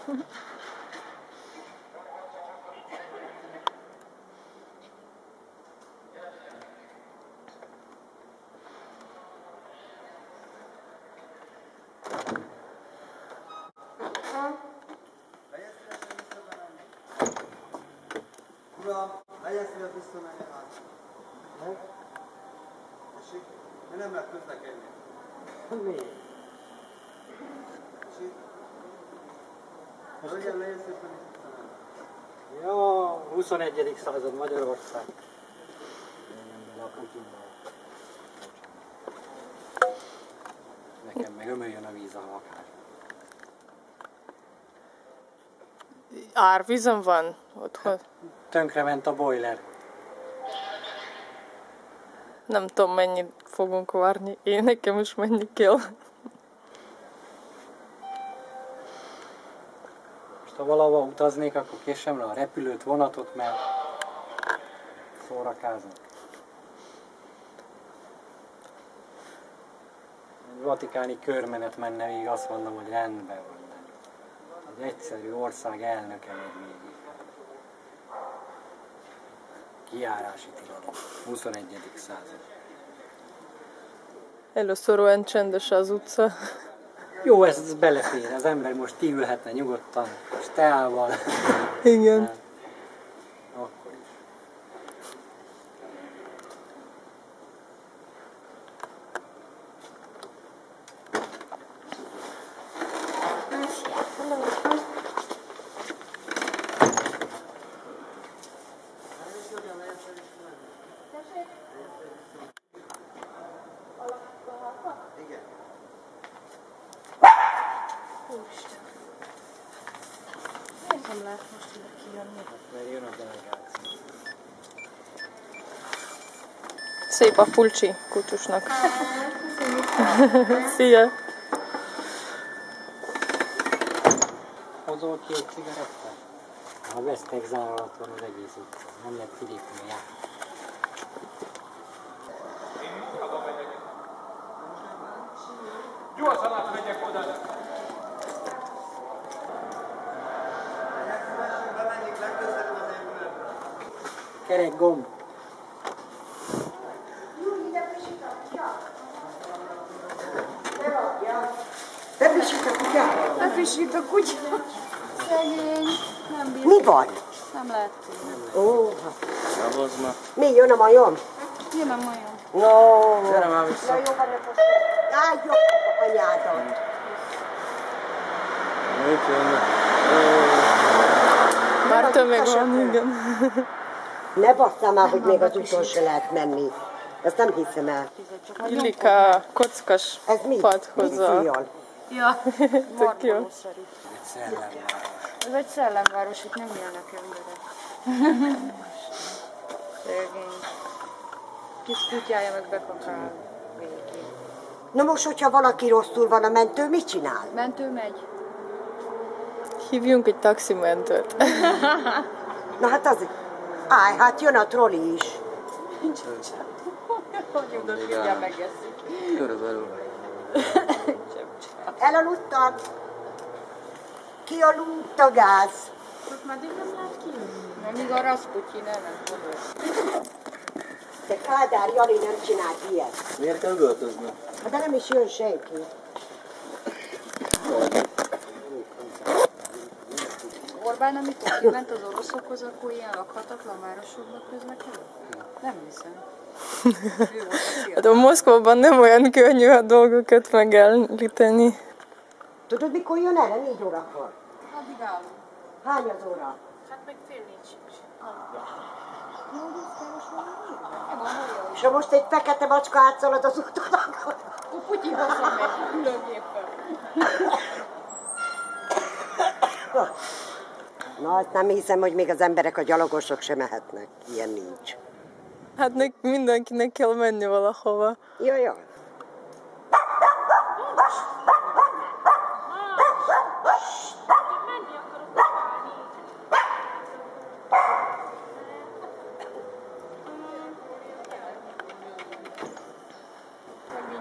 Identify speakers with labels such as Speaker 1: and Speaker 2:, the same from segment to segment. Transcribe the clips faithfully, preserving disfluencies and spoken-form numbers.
Speaker 1: Uram, helyezkedett visszamenni át. Tessék? Mert nem lehet közlekedni.
Speaker 2: Miért?
Speaker 1: Tessék? Hölgyem, lejjebb szépen is visszamenni.
Speaker 2: Jó, huszonegyedik század Magyarország. Nekem meg ömöljön a víz a lakás.
Speaker 3: Árvízom van otthon?
Speaker 2: Tönkrement a boiler.
Speaker 3: Nem tudom, mennyit fogunk várni. Én nekem is menni kell.
Speaker 2: Most ha valahova utaznék, akkor késem le a repülőt, vonatot, mert szórakázom. Egy vatikáni körmenet menne végig, azt mondom, hogy rendben van. Egy egyszerű ország elnöke még végig. Kijárási tilalom. huszonegyedik század.
Speaker 3: Először olyan csendes az utca.
Speaker 2: Jó, ez, ez belefér. Az ember most kiülhetne nyugodtan, most teával.
Speaker 3: Igen.
Speaker 2: Akkor is.
Speaker 1: Igen.
Speaker 4: Úristen. Miért nem lehet most ide kijönni?
Speaker 2: Mert jön a delegáció.
Speaker 3: Szép a pulcsi kutyusnak. Szia!
Speaker 2: Hozol ki egy cigarettát? A vesztek zár alatt van az egész utca. Nem lehet kilépni a jár.
Speaker 5: Gyorsan átmegyek oda!
Speaker 1: Bemenjük legközelebb az épületbe.
Speaker 2: Kerek gomb.
Speaker 6: Befrissít a kutya?
Speaker 4: Befrissít a kutya. Szegény. Nem bír.
Speaker 6: Mi van?
Speaker 4: Nem lehet.
Speaker 6: Ó,
Speaker 5: Szavazma.
Speaker 6: mi jön a majom?
Speaker 4: Jön a majom.
Speaker 6: No.
Speaker 5: Gyere már vissza.
Speaker 6: Na jó, van ne most. Áldjuk anyádat.
Speaker 5: Mit jönnek?
Speaker 3: Már tömeg van, igen.
Speaker 6: Ne basszál már, hogy még az úton se lehet menni. Ezt nem hiszem el.
Speaker 3: Illik a kockas
Speaker 6: Ez mi?
Speaker 3: padhoz.
Speaker 6: Mit
Speaker 3: a-
Speaker 6: szújjal?
Speaker 4: Ja,
Speaker 3: Tök jó.
Speaker 4: markolószerű.
Speaker 2: Egy szellemváros.
Speaker 4: Ez egy szellemváros, itt nem élnek emberek. Szegény. Kis kutyája meg bekakál végén.
Speaker 6: Na most, hogyha valaki rosszul van, a mentő mit csinál?
Speaker 4: Mentő megy.
Speaker 3: Hívjunk egy taximentőt.
Speaker 6: Na hát az... Állj, hát jön a troli is.
Speaker 4: Hogy oda mindjárt megeszik.
Speaker 5: Körülbelül.
Speaker 6: Elaludtam. Kialudt a gáz.
Speaker 4: Ott meddig nem lehet kijönni? Amíg a Rasputin el nem fog.
Speaker 6: De Kádár Jani nem csinált ilyet.
Speaker 5: Miért kell üvöltözni?
Speaker 6: Hát de nem is jön senki.
Speaker 4: Orbán, amikor kiment az oroszokhoz, akkor ilyen lakhatatlan városokba közlekedett? Nem hiszem. Ő volt a
Speaker 3: Hát a Moszkvában nem olyan könnyű a dolgokat megállítani.
Speaker 6: Tudod, mikor jön erre? Négy órakor.
Speaker 4: Addig állunk.
Speaker 6: Hány az óra?
Speaker 4: Hát meg fél négy sincs.
Speaker 6: És ha most egy fekete macska átszalad az úton, akkor...
Speaker 4: Akkor Putyin hazamegy különgéppel.
Speaker 6: Na, azt nem hiszem, hogy még az emberek, a gyalogosok sem mehetnek. Ilyen nincs.
Speaker 3: Hát nek, mindenkinek kell menni valahova.
Speaker 6: Jó, jó.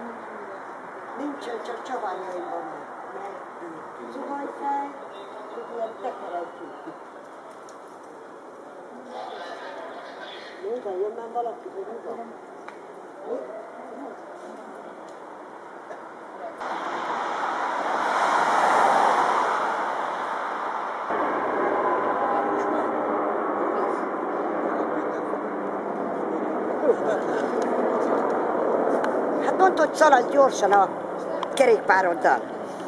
Speaker 6: Nincsen, csak csavárjaim vannak. Zuhanyfej, ilyen tekerentjük. Nézd, jön már valaki, hogy mi van? Hát mondd, hogy szaladj gyorsan a kerékpároddal.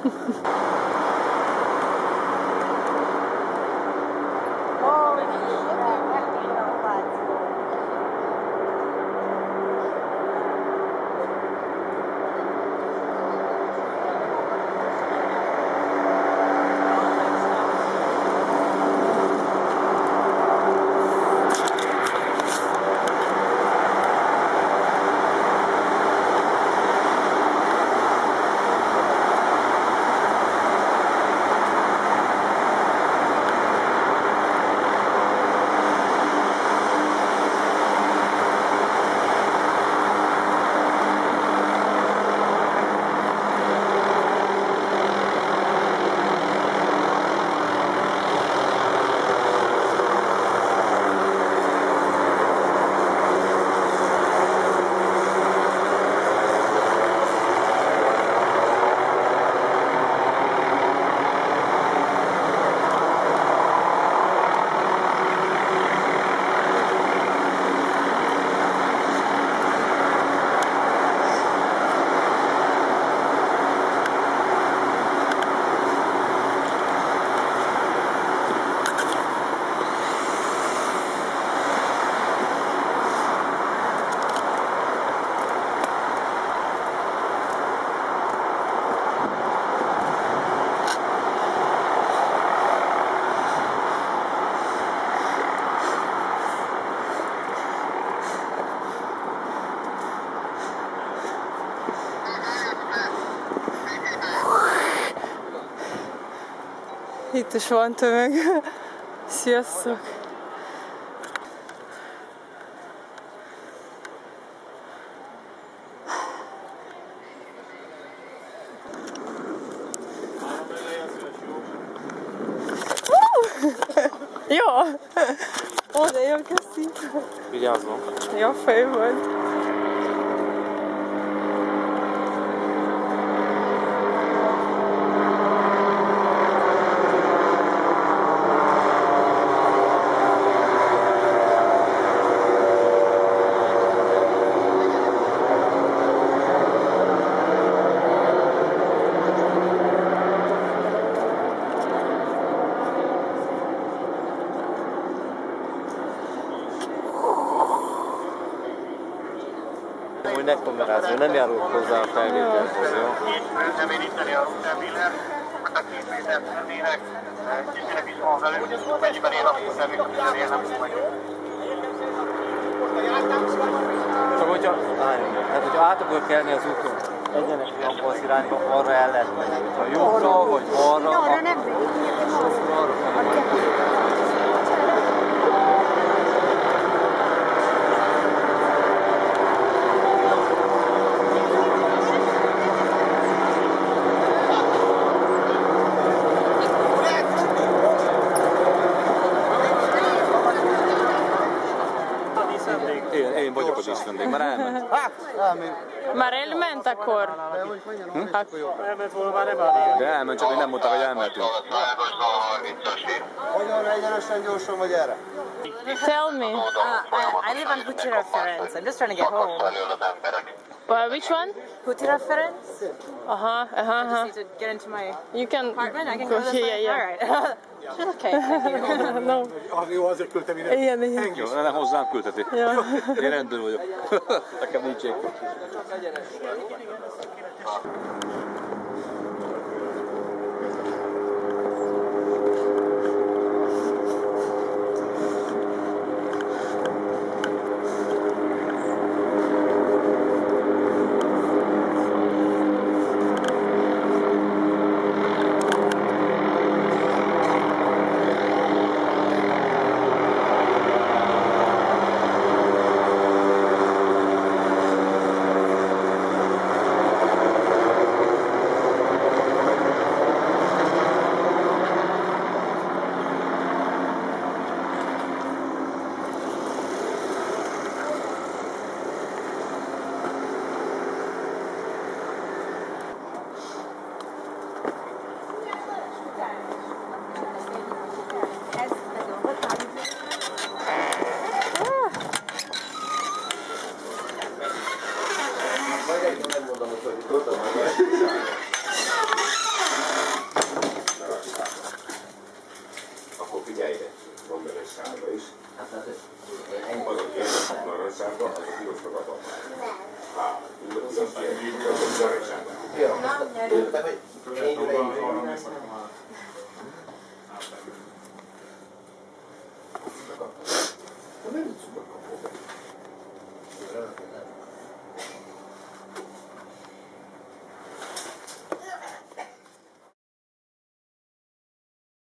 Speaker 3: Itt is van tömeg. Sziasztok! Jó! Oda jó, köszi!
Speaker 5: Vigyázzon!
Speaker 3: Jó fej volt!
Speaker 5: Hogy ne kamerázni, nem járulok hozzá a felvételhez, jó?
Speaker 7: Nem érinteni a rúterviller, a két méter tennének, kicsinek is van velük, mennyiben ér azt, hogy nem ér, nem vagyok.
Speaker 5: Csak hogyha, hát hogyha át akarok kelni az úton, egyenes abban az irányba, arra el lehet menni. Ha jobbra vagy arra,
Speaker 6: Arra nem megyünk,
Speaker 5: arra Én, én vagyok az díszvendég, már elment.
Speaker 3: Már elment akkor?
Speaker 5: Elment volna, már nem áll. De elment, csak még nem mondták, hogy elmentünk.
Speaker 1: Hogyan egyenesen gyorsan vagy erre?
Speaker 3: Tell me.
Speaker 8: Uh, I, I live on Hutira Ferenc. I'm just trying to get home.
Speaker 3: Well, which one?
Speaker 8: Hutira Ferenc?
Speaker 3: Uh-huh, uh-huh,
Speaker 8: I just
Speaker 3: uh-huh.
Speaker 8: need to get into my
Speaker 3: You can
Speaker 8: apartment. I can go this
Speaker 3: yeah,
Speaker 8: way.
Speaker 3: yeah.
Speaker 8: All right. Okay. Thank you.
Speaker 3: No.
Speaker 1: Jó, azért küldtem ide.
Speaker 3: Igen, igen.
Speaker 5: Jó, nem hozzám küldheti.
Speaker 3: Ja.
Speaker 5: Én rendőr vagyok. Nekem nincs egy.